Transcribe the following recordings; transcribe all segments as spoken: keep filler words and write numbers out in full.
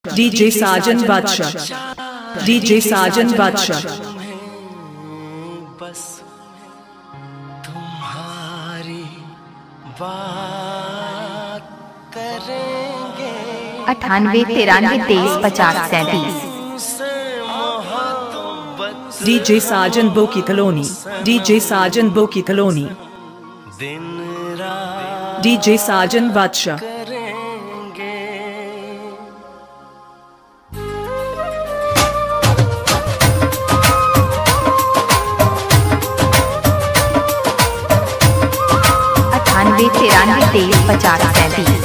DJ साजन बादशाह, DJ साजन बादशाह। बस तुम्हारी बात करेंगे। अठानवे तिरानवे तेईस पचास सैंतीस। डीजे साजन बो की कॉलोनी, डीजे साजन बो की कॉलोनी। डीजे साजन बादशाह। अठानवे तिरानवे तेईस पचास सैंतीस।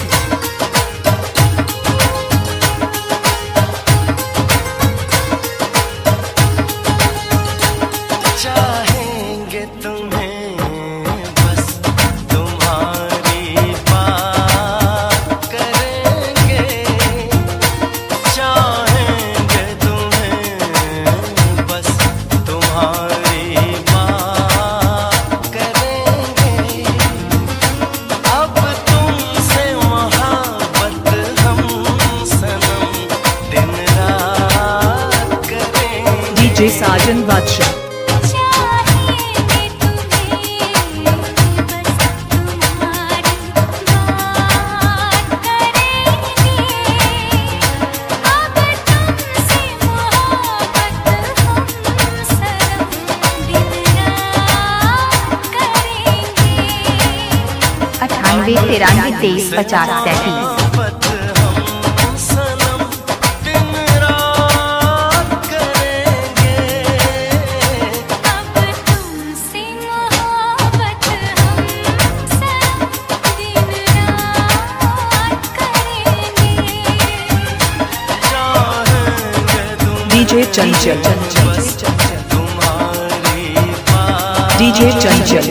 चाहेंगे तुम्हें बस तुम्हारी बात करेंगे। चाहेंगे तुम्हें बस तुम्हारी बात करेंगे। अब तुमसे मोहब्बत हम सनम दिन रात करेंगे। डीजे साजन बादशाह। अठानवे तिरानवे तेईस पचास सैंतीस। डीजे चंचल, डीजे चंचल।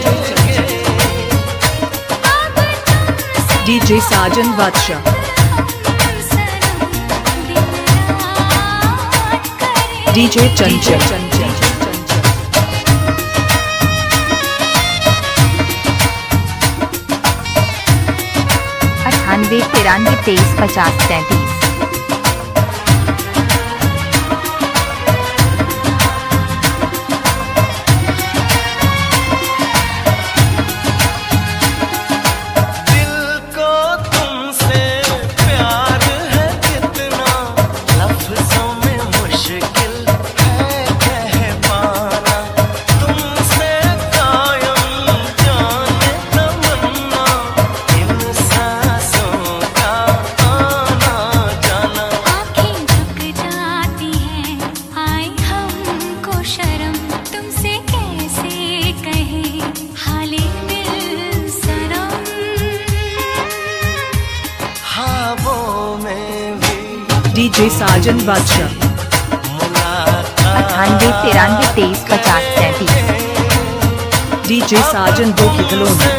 डीजे साजन बादशाह। डीजे चंचल। अठानवे तिरानवे तेईस पचास सैंतीस। डीजे साजन बादशाह। अठानवे तिरानवे तेईस पचास सैंतीस। डीजे साजन बो की कॉलोनी।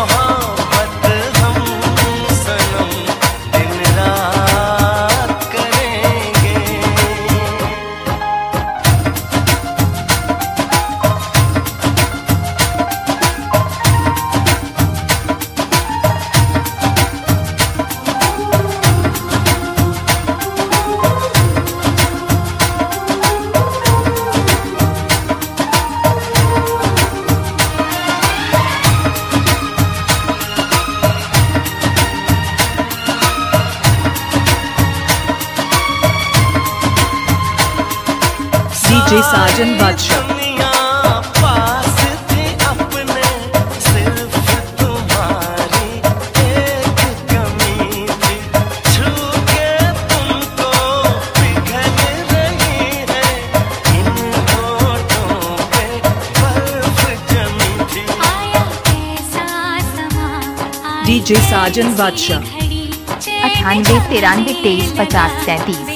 डीजे साजन बादशाह। पास थी अपने सिर्फ तुम्हारी एक कमी थी। छू के तुमको पिघल रही है इन होठों पे बर्फ जमी थी। डीजे साजन बादशाह। अठानवे तिरानवे तेईस पचास सैंतीस।